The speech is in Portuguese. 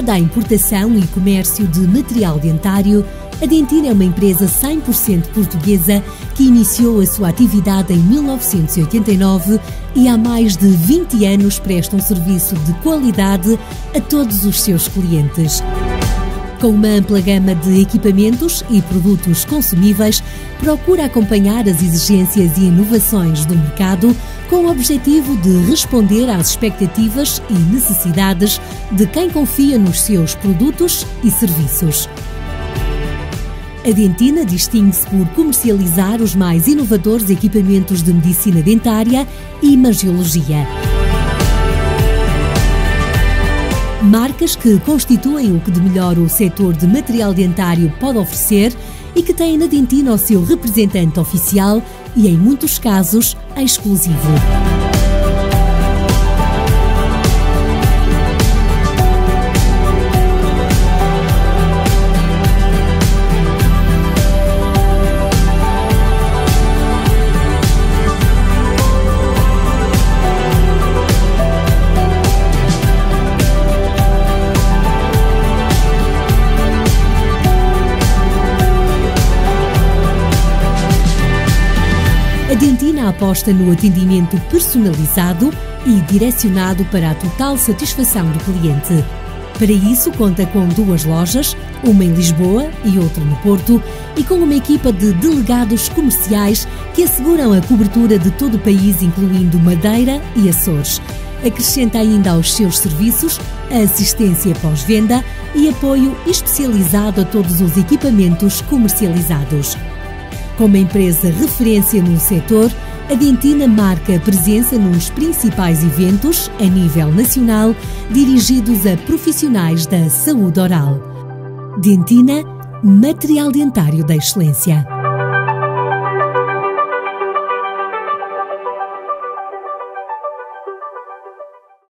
Dedicada à importação e comércio de material dentário, a Dentina é uma empresa 100% portuguesa que iniciou a sua atividade em 1989 e há mais de 20 anos presta um serviço de qualidade a todos os seus clientes. Com uma ampla gama de equipamentos e produtos consumíveis, procura acompanhar as exigências e inovações do mercado com o objetivo de responder às expectativas e necessidades de quem confia nos seus produtos e serviços. A Dentina distingue-se por comercializar os mais inovadores equipamentos de medicina dentária e imagiologia. Marcas que constituem o que de melhor o setor de material dentário pode oferecer e que têm na Dentina o seu representante oficial e, em muitos casos, exclusivo. A Dentina aposta no atendimento personalizado e direcionado para a total satisfação do cliente. Para isso, conta com 2 lojas, uma em Lisboa e outra no Porto, e com uma equipa de delegados comerciais que asseguram a cobertura de todo o país, incluindo Madeira e Açores. Acrescenta ainda aos seus serviços a assistência pós-venda e apoio especializado a todos os equipamentos comercializados. Como empresa referência no setor, a Dentina marca a presença nos principais eventos a nível nacional dirigidos a profissionais da saúde oral. Dentina, material dentário da excelência.